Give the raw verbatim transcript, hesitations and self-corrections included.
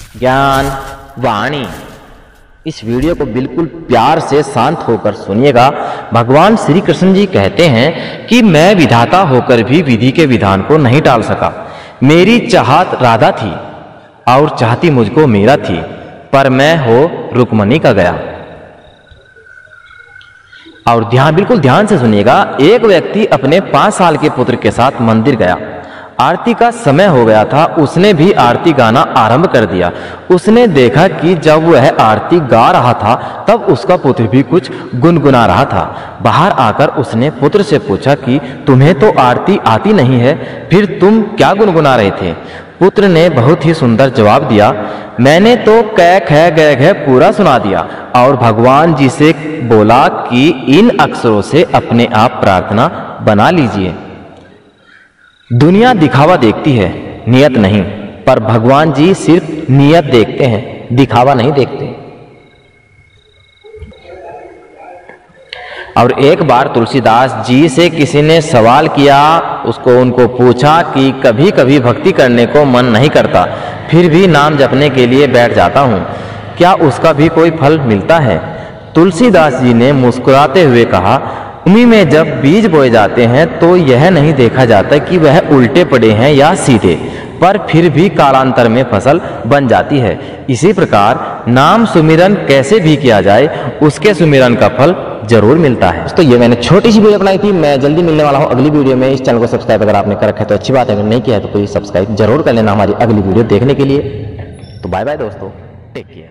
ज्ञान वाणी। इस वीडियो को बिल्कुल प्यार से शांत होकर सुनिएगा। भगवान श्री कृष्ण जी कहते हैं कि मैं विधाता होकर भी विधि के विधान को नहीं टाल सका। मेरी चाहत राधा थी और चाहती मुझको मीरा थी, पर मैं हो रुक्मणी का गया। और ध्यान बिल्कुल ध्यान से सुनिएगा। एक व्यक्ति अपने पांच साल के पुत्र के साथ मंदिर गया। आरती का समय हो गया था। उसने भी आरती गाना आरंभ कर दिया। उसने देखा कि जब वह आरती गा रहा था तब उसका पुत्र भी कुछ गुनगुना रहा था। बाहर आकर उसने पुत्र से पूछा कि तुम्हें तो आरती आती नहीं है, फिर तुम क्या गुनगुना रहे थे? पुत्र ने बहुत ही सुंदर जवाब दिया, मैंने तो कै ख गै घ पूरा सुना दिया। और भगवान जी से बोला कि इन अक्षरों से अपने आप प्रार्थना बना लीजिए। दुनिया दिखावा देखती है, नियत नहीं, पर भगवान जी सिर्फ नियत देखते हैं, दिखावा नहीं देखते। और एक बार तुलसीदास जी से किसी ने सवाल किया। उसको उनको पूछा कि कभी कभी भक्ति करने को मन नहीं करता, फिर भी नाम जपने के लिए बैठ जाता हूँ, क्या उसका भी कोई फल मिलता है? तुलसीदास जी ने मुस्कुराते हुए कहा, भूमि में जब बीज बोए जाते हैं तो यह नहीं देखा जाता कि वह उल्टे पड़े हैं या सीधे, पर फिर भी कालांतर में फसल बन जाती है। इसी प्रकार नाम सुमिरन कैसे भी किया जाए, उसके सुमिरन का फल जरूर मिलता है। तो ये मैंने छोटी सी वीडियो बनाई थी। मैं जल्दी मिलने वाला हूँ अगली वीडियो में। इस चैनल को सब्सक्राइब अगर आपने कर रखा है तो अच्छी बात है, अगर नहीं किया है तो कोई सब्सक्राइब जरूर कर लेना हमारी अगली वीडियो देखने के लिए। तो बाय बाय दोस्तों, टेक केयर।